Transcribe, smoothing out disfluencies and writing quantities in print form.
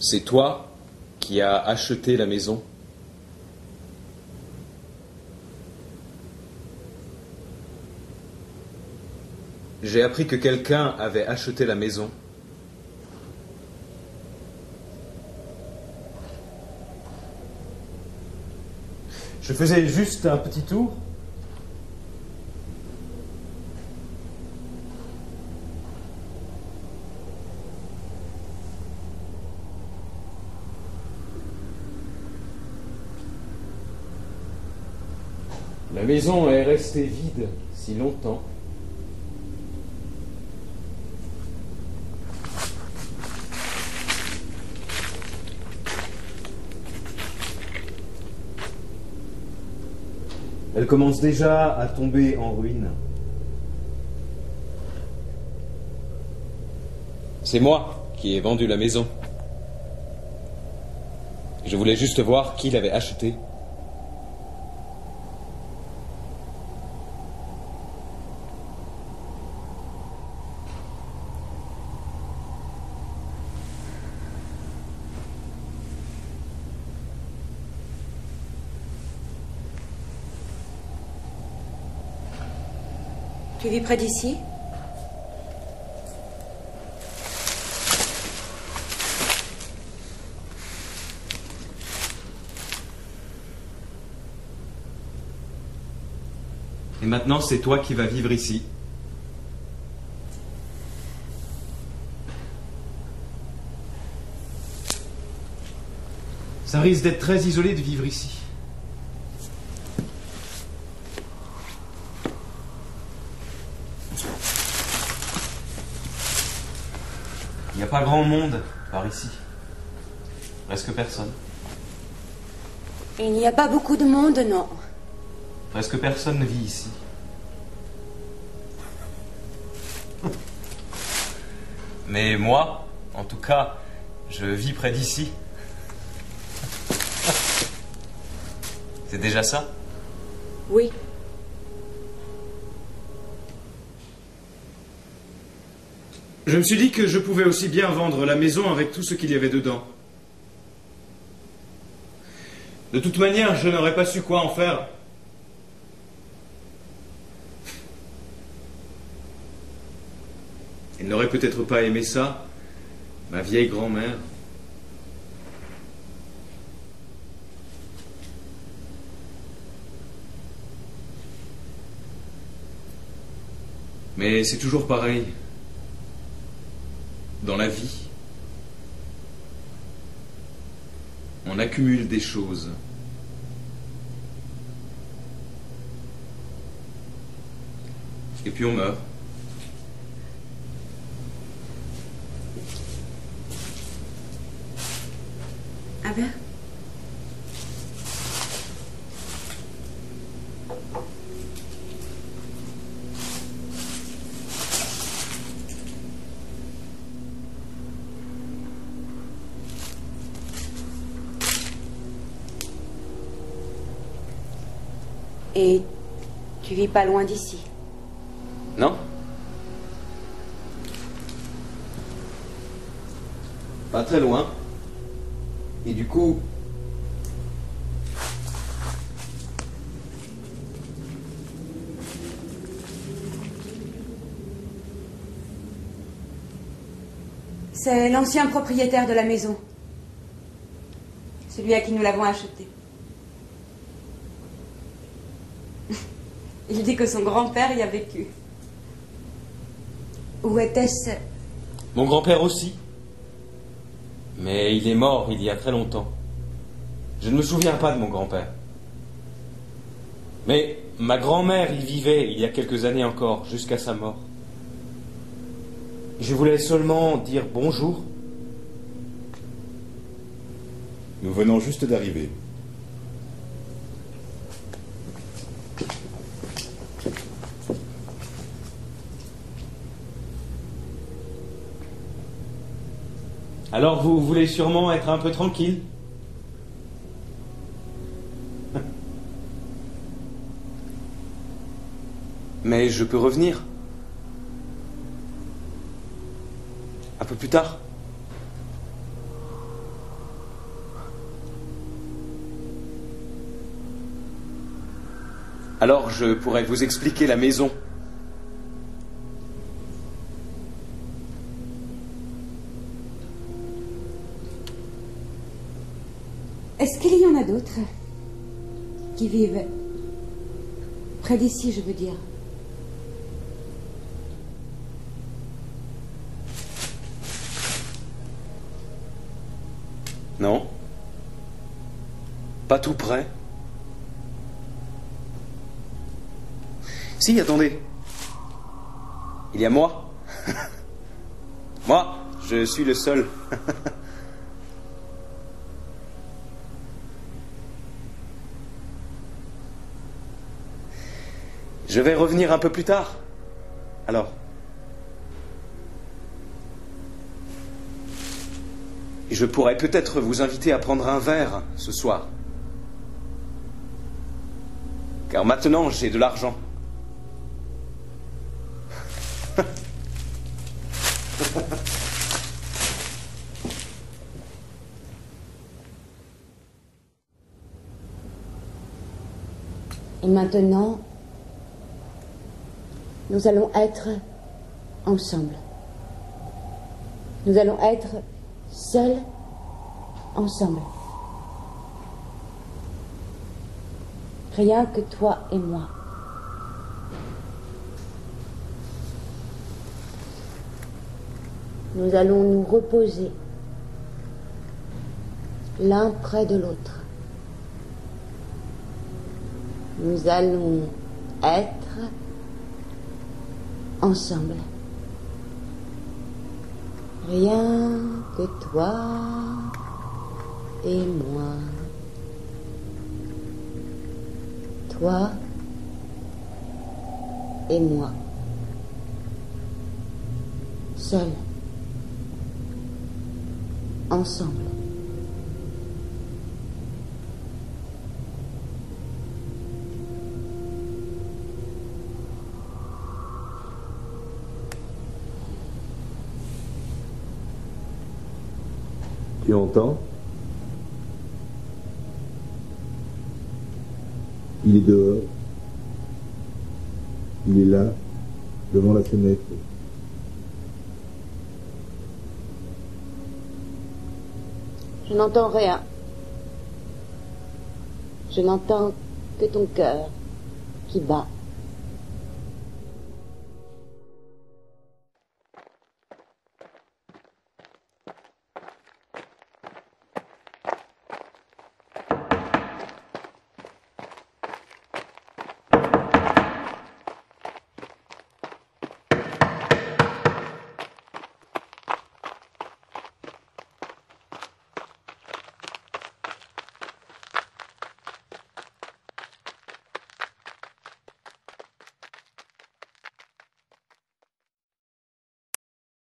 C'est toi qui as acheté la maison. J'ai appris que quelqu'un avait acheté la maison. Je faisais juste un petit tour. La maison est restée vide si longtemps. Elle commence déjà à tomber en ruine. C'est moi qui ai vendu la maison. Je voulais juste voir qui l'avait achetée. Tu vis près d'ici? Et maintenant, c'est toi qui vas vivre ici. Ça risque d'être très isolé de vivre ici. Il n'y a pas grand monde par ici. Presque personne. Il n'y a pas beaucoup de monde, non. Presque personne ne vit ici. Mais moi, en tout cas, je vis près d'ici. C'est déjà ça? Oui. Je me suis dit que je pouvais aussi bien vendre la maison avec tout ce qu'il y avait dedans. De toute manière, je n'aurais pas su quoi en faire. Elle n'aurait peut-être pas aimé ça, ma vieille grand-mère. Mais c'est toujours pareil. Dans la vie, on accumule des choses. Et puis on meurt. Ah ben? Et tu vis pas loin d'ici? Non? Pas très loin. Et du coup... C'est l'ancien propriétaire de la maison. Celui à qui nous l'avons achetée. Il dit que son grand-père y a vécu. Où était-ce? Mon grand-père aussi. Mais il est mort il y a très longtemps. Je ne me souviens pas de mon grand-père. Mais ma grand-mère y vivait il y a quelques années encore, jusqu'à sa mort. Je voulais seulement dire bonjour. Nous venons juste d'arriver. Alors vous voulez sûrement être un peu tranquille? Mais je peux revenir. Un peu plus tard. Alors je pourrais vous expliquer la maison. Est-ce qu'il y en a d'autres qui vivent près d'ici, je veux dire? Non? Pas tout près? Si, attendez. Il y a moi. Moi, je suis le seul. Je vais revenir un peu plus tard. Alors. Et je pourrais peut-être vous inviter à prendre un verre ce soir. Car maintenant, j'ai de l'argent. Et maintenant, nous allons être ensemble. Nous allons être seuls ensemble. Rien que toi et moi. Nous allons nous reposer l'un près de l'autre. Nous allons être ensemble. Rien que toi et moi. Toi et moi. Seuls. Ensemble. Tu entends? Il est dehors. Il est là, devant la fenêtre. Je n'entends rien. Je n'entends que ton cœur qui bat.